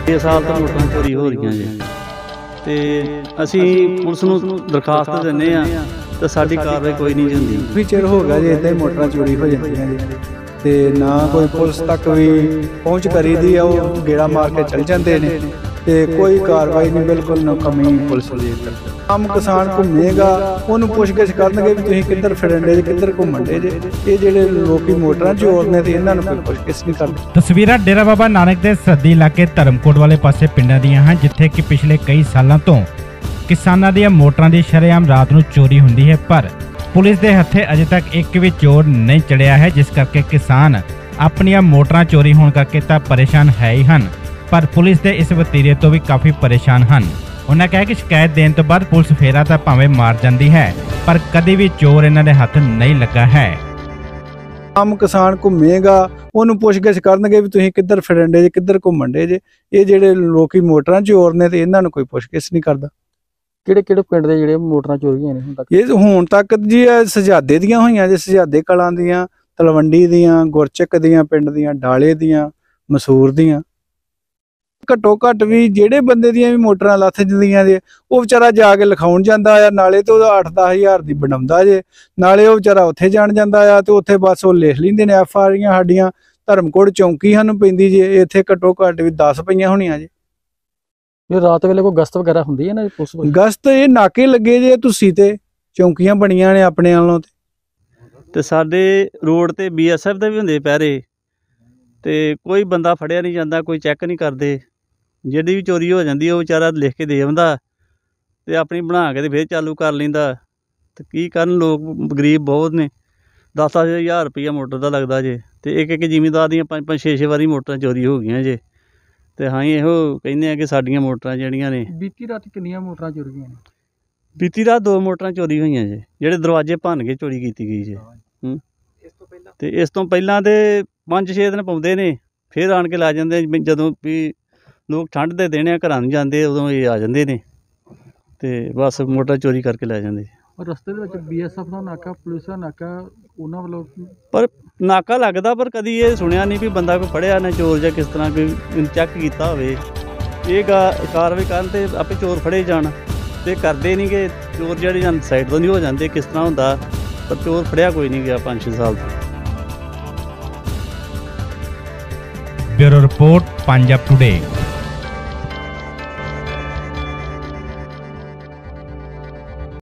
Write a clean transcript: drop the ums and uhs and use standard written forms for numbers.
6 ਸਾਲ ਤੋਂ ਮੋਟਰਾਂ ਚੋਰੀ ਹੋ ਰਹੀਆਂ ਜੀ ਤੇ ਅਸੀਂ ਪੁਲਿਸ ਨੂੰ ਦਰਖਾਸਤ ਦਿੰਦੇ ਆ ਤੇ ਸਾਡੀ ਕਾਰਵਾਈ ਕੋਈ ਨਹੀਂ ਹੁੰਦੀ। ਵੀ ਚਿਰ ਹੋ ਗਿਆ ਜੀ ਇੱਦਾਂ ਹੀ ਮੋਟਰਾਂ ਚੋਰੀ ਹੋ ਜਾਂਦੀਆਂ ਜੀ ਤੇ ਨਾ ਕੋਈ ਪੁਲਿਸ ਤੱਕ ਵੀ ਪਹੁੰਚ ਕਰੀਦੀ ਆ, ਉਹ ਗੇੜਾ ਮਾਰ ਕੇ ਚਲ ਜਾਂਦੇ ਨੇ ਤੇ ਕੋਈ ਕਾਰਵਾਈ ਨਹੀਂ, ਬਿਲਕੁਲ ਨਾ ਕਮੀ ਪੁਲਿਸ ਦੀ। ਆਮ ਕਿਸਾਨ ਘੁੰਮੇਗਾ, ਉਹਨੂੰ ਪੁੱਛਗਿੱਛ ਕਰਨਗੇ ਵੀ ਤੁਸੀਂ ਕਿੱਧਰ ਫਿਰਨ ਡੇ ਜੇ, ਕਿੱਧਰ ਘੁੰਮਣ ਡੇ ਜੇ। ਇਹ ਜਿਹੜੇ ਲੋਕੀ ਮੋਟਰਾਂ ਚੋਰਨੇ ਤੇ ਇਹਨਾਂ ਨੂੰ ਕੋਈ ਪੁੱਛਗਿੱਛ ਨਹੀਂ ਕਰਦੇ। ਤਸਵੀਰਾਂ ਡੇਰਾ ਬਾਬਾ ਨਾਨਕ ਦੇ ਸਰਹੱਦੀ ਇਲਾਕੇ ਧਰਮਕੋਟ ਵਾਲੇ ਪਾਸੇ ਪਿੰਡਾਂ ਦੀਆਂ ਹਨ, ਜਿੱਥੇ ਕਿ ਪਿਛਲੇ ਕਈ ਸਾਲਾਂ ਤੋਂ ਕਿਸਾਨਾਂ ਦੀਆਂ ਮੋਟਰਾਂ ਦੀ ਸ਼ਰੇਆਮ ਰਾਤ ਨੂੰ ਚੋਰੀ ਹੁੰਦੀ ਹੈ, ਪਰ ਪੁਲਿਸ ਦੇ ਹੱਥੇ ਅਜੇ ਤੱਕ ਇੱਕ ਵੀ ਚੋਰ ਨਹੀਂ ਚੜਿਆ ਹੈ, ਜਿਸ ਕਰਕੇ ਕਿਸਾਨ ਆਪਣੀਆਂ ਮੋਟਰਾਂ ਚੋਰੀ ਹੋਣ ਕਰਕੇ ਤਾਂ ਪਰੇਸ਼ਾਨ ਹੈ ਹੀ ਹਨ, ਪਰ ਪੁਲਿਸ ਦੇ ਇਸ ਵਤੀਰੇ ਤੋਂ ਵੀ ਕਾਫੀ ਪਰੇਸ਼ਾਨ ਹਨ। ਉਹਨਾਂ ਕਿਹਾ ਕਿ ਸ਼ਿਕਾਇਤ ਦੇਣ ਤੋਂ ਬਾਅਦ ਪੁਲਿਸ ਫੇਰਾ ਤਾਂ ਭਾਵੇਂ ਮਾਰ ਜਾਂਦੀ ਹੈ, ਪਰ ਕਦੇ ਵੀ ਚੋਰ ਇਹਨਾਂ ਦੇ ਹੱਥ ਨਹੀਂ ਲੱਗਾ ਹੈ। ਆਮ ਕਿਸਾਨ ਘੁੰਮੇਗਾ, ਉਹਨੂੰ ਪੁੱਛਗਿੱਛ ਕਰਨਗੇ ਵੀ ਤੁਸੀਂ ਕਿੱਧਰ ਫਿਰਨ ਡੇ ਜੇ, ਕਿੱਧਰ ਘੁੰਮਣ ਡੇ ਜੇ। ਇਹ ਜਿਹੜੇ ਲੋਕੀ ਮੋਟਰਾਂ ਚੋਰਨੇ ਤੇ ਇਹਨਾਂ ਨੂੰ ਕੋਈ ਪੁੱਛਗਿੱਛ ਨਹੀਂ ਕਰਦਾ। ਕਿਹੜੇ ਕਿਹੜੇ ਪਿੰਡ ਦੇ ਜਿਹੜੇ ਮੋਟਰਾਂ ਚੋਰੀ ਹੋਈਆਂ ਨੇ ਹੁਣ ਤੱਕ? ਇਹ ਹੁਣ ਤੱਕ ਜੀ ਸਜਾਦੇ ਦੀਆਂ ਹੋਈਆਂ ਜੀ, ਸਜਾਦੇ ਕਲਾਂ ਦੀਆਂ, ਤਲਵੰਡੀ ਦੀਆਂ, ਗੁਰਚੱਕ ਦੀਆਂ, ਪਿੰਡ ਦੀਆਂ, ਡਾਲੇ ਦੀਆਂ, ਮਸੂਰ ਦੀਆਂ। ਘੱਟੋ ਘੱਟ ਵੀ ਜਿਹੜੇ ਬੰਦੇ ਦੀਆਂ ਵੀ ਮੋਟਰਾਂ ਲੱਥ ਜਾਂਦੀਆਂ ਜੇ, ਉਹ ਵਿਚਾਰਾ ਜਾ ਕੇ ਲਿਖਾਉਣ ਜਾਂਦਾ ਆ, ਨਾਲੇ ਤੇ ਉਹਦਾ 8-10 ਹਜ਼ਾਰ ਦੀ ਬਣਾਉਂਦਾ ਜੇ, ਨਾਲੇ ਉਹ ਵਿਚਾਰਾ ਉੱਥੇ ਜਾਣ ਜਾਂਦਾ ਆ ਤੇ ਉੱਥੇ ਬਸ ਉਹ ਲਿਖ ਲੈਂਦੇ ਨੇ। FIR ਸਾਡੀਆਂ ਧਰਮਕੋਟ ਚੌਂਕੀ ਸਾਨੂੰ ਪੈਂਦੀ ਜੇ, ਇੱਥੇ ਘੱਟੋ ਘੱਟ ਵੀ 10 ਪਈਆਂ ਹੋਣੀਆਂ ਜੇ। ਇਹ ਰਾਤ ਵੇਲੇ ਕੋਈ ਗਸ਼ਤ ਵਗੈਰਾ ਹੁੰਦੀ ਹੈ ਨਾ ਪੁਲਿਸ ਕੋਲ? ਗਸ਼ਤ ਇਹ ਨਾਕੇ ਲੱਗੇ ਜੇ ਤੁਸੀਂ ਤੇ ਚੌਂਕੀਆਂ ਬਣੀਆਂ ਨੇ ਆਪਣੇ ਵੱਲੋਂ ਤੇ ਸਾਡੇ ਰੋਡ ਤੇ BSF ਦੇ ਵੀ ਹੁੰਦੇ ਪਹਿਰੇ, ਤੇ ਕੋਈ ਬੰਦਾ ਫੜਿਆ ਨਹੀਂ ਜਾਂਦਾ, ਕੋਈ ਚੈੱਕ ਨਹੀਂ ਕਰਦੇ। ਜਿਹੜੀ ਵੀ ਚੋਰੀ ਹੋ ਜਾਂਦੀ ਉਹ ਵਿਚਾਰਾ ਲਿਖ ਕੇ ਦੇ ਆਉਂਦਾ ਤੇ ਆਪਣੀ ਬਣਾ ਕੇ ਤੇ ਫਿਰ ਚਾਲੂ ਕਰ ਲੈਂਦਾ। ਤੇ ਕੀ ਕਰਨ, ਲੋਕ ਗਰੀਬ ਬਹੁਤ ਨੇ। 10-10 ਹਜ਼ਾਰ ਰੁਪਈਆ ਮੋਟਰ ਦਾ ਲੱਗਦਾ ਜੇ, ਤੇ ਇੱਕ ਜ਼ਿਮੀਂਦਾਰ ਦੀਆਂ 5-5 6-6 ਵਾਰੀ ਮੋਟਰਾਂ ਚੋਰੀ ਹੋ ਗਈਆਂ ਜੇ। ਤੇ ਹਾਂ ਇਹੋ ਕਹਿੰਦੇ ਆ ਕਿ ਸਾਡੀਆਂ ਮੋਟਰਾਂ ਜਿਹੜੀਆਂ ਨੇ। ਬੀਤੀ ਰਾਤ ਕਿੰਨੀਆਂ ਮੋਟਰਾਂ ਚੋਰੀ ਹੋਈਆਂ ਨੇ? ਬੀਤੀ ਰਾਤ 2 ਮੋਟਰਾਂ ਚੋਰੀ ਹੋਈਆਂ ਜੇ, ਜਿਹੜੇ ਦਰਵਾਜ਼ੇ ਭੰਨ ਕੇ ਚੋਰੀ ਕੀਤੀ ਗਈ ਜੇ। ਤੇ ਇਸ ਤੋਂ ਪਹਿਲਾਂ ਤੇ 5-6 ਦਿਨ ਪਾਉਂਦੇ ਨੇ, ਫਿਰ ਆਣ ਕੇ ਲਾ ਜਾਂਦੇ। ਜਦੋਂ ਵੀ ਲੋਕ ਠੰਡ ਦੇ ਦਿਨ ਆ, ਘਰਾਂ ਨੂੰ ਜਾਂਦੇ, ਉਦੋਂ ਇਹ ਆ ਜਾਂਦੇ ਨੇ ਤੇ ਬਸ ਮੋਟਰ ਚੋਰੀ ਕਰਕੇ ਲੈ ਜਾਂਦੇ। ਰਸਤੇ ਦੇ ਵਿੱਚ BSF ਦਾ ਨਾਕਾ, ਪੁਲਿਸ ਦਾ ਨਾਕਾ, ਉਹਨਾਂ ਵੱਲੋਂ ਪਰ ਨਾਕਾ ਲੱਗਦਾ, ਪਰ ਕਦੀ ਇਹ ਸੁਣਿਆ ਨਹੀਂ ਵੀ ਬੰਦਾ ਕੋਈ ਫੜਿਆ ਨਾ ਚੋਰ ਜਾਂ ਕਿਸ ਤਰ੍ਹਾਂ ਕੋਈ ਚੈੱਕ ਕੀਤਾ ਹੋਵੇ। ਇਹ ਕਾਰਵਾਈ ਕਰਨ ਤੇ ਆਪੇ ਚੋਰ ਫੜੇ ਜਾਣ, ਤੇ ਕਰਦੇ ਨਹੀਂ ਕਿ ਚੋਰ ਜਿਹੜੇ ਜਾਂ ਸਾਈਡ ਤੋਂ ਨਹੀਂ ਹੋ ਜਾਂਦੇ, ਕਿਸ ਤਰ੍ਹਾਂ ਹੁੰਦਾ, ਪਰ ਚੋਰ ਫੜਿਆ ਕੋਈ ਨਹੀਂ ਗਿਆ 5-6 ਸਾਲ ਤੋਂ। Bureau report, Punjab today.